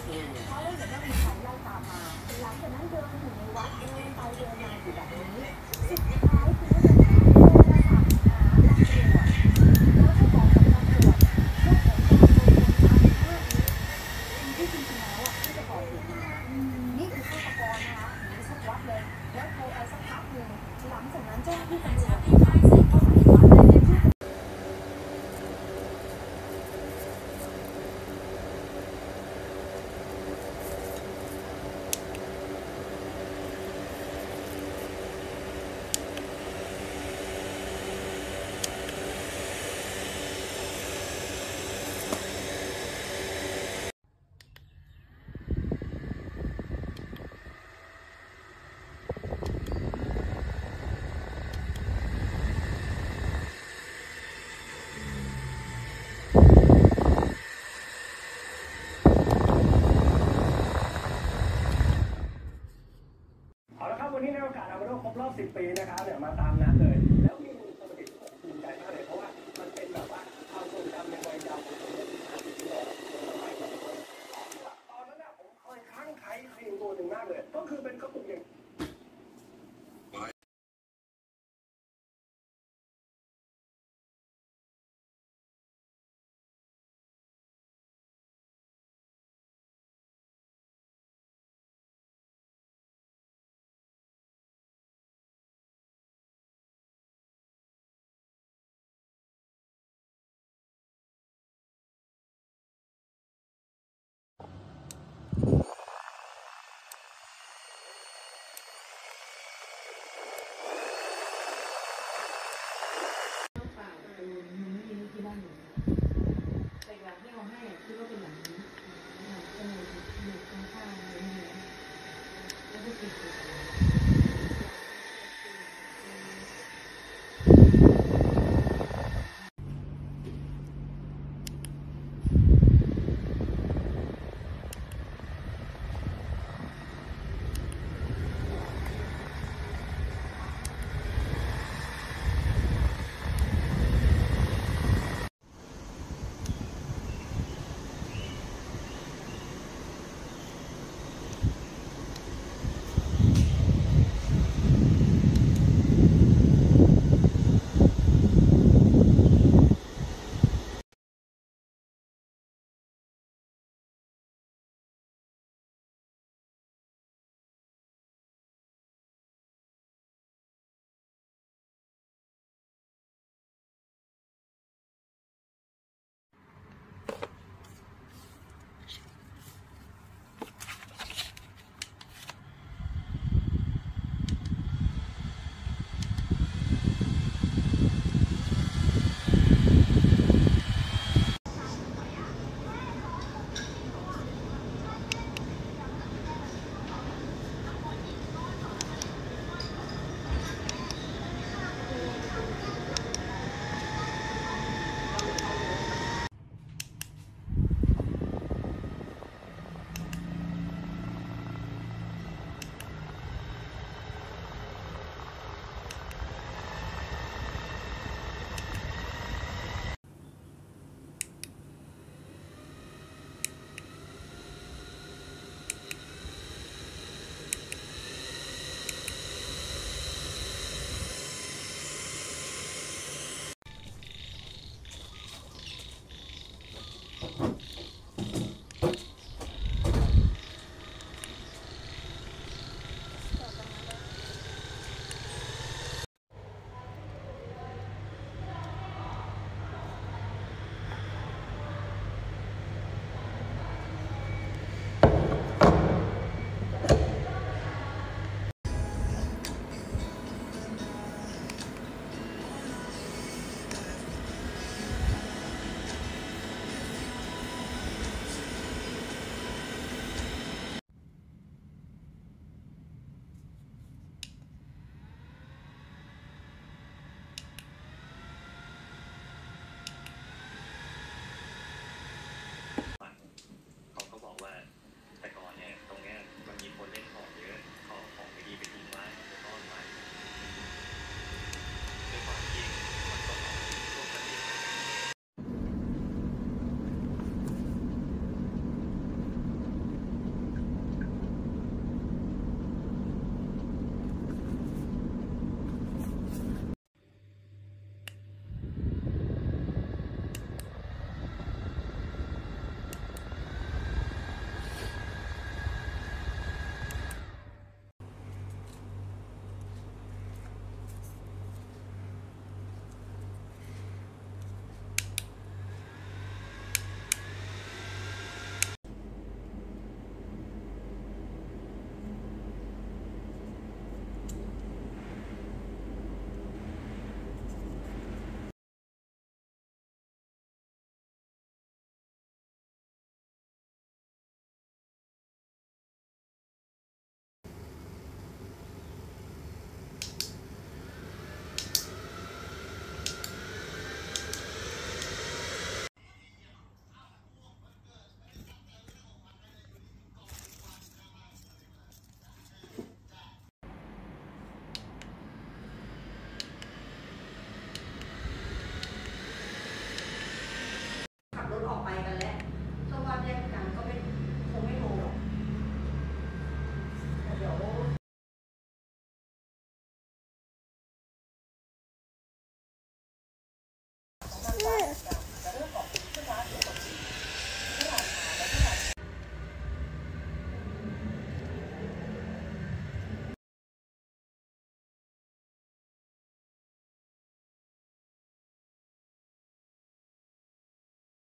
เขาเลยเห็นว่ามีใครไล่ตามมาหลังจากนั้นเดินอยู่ในวัดเดินไปเดินมาอยู่แบบนี้สุดท้ายคุณผู้ชมคะโทรศัพท์หาตำรวจแล้วก็บอกกับตำรวจว่าผมกำลังโดนคนตามภาพนี้ที่จริงๆแล้วที่จะก่อเหตุมานี่คือฆาตกรนะคะหนีชัดวัดเลยแล้วโทรไปสักพักหนึ่งหลังจากนั้นเจ้าหน้าที่ตำรวจนะคะเข้ามาในวัดเลยที่เอาละครับวันนี้ในโอกาสอาโวโดครบรอบ10 ปีนะครับเนี่ยมาตามนัดเลยแล้วมีมูลปกติผมภูมิใจมากเลยเพราะว่ามันเป็นแบบว่าความทรงจำในวัยเยาว์ของผมตอนนั้นผมเคยคลั่งไคล้ครีมตัวหนึ่งมากเลยก็คือเป็นกระปุกอย่างแต่หลังที่เขาให้คือก็เป็นหลังนี้หลังจมูกอยู่ข้างๆเลยแล้วก็ติดอยู่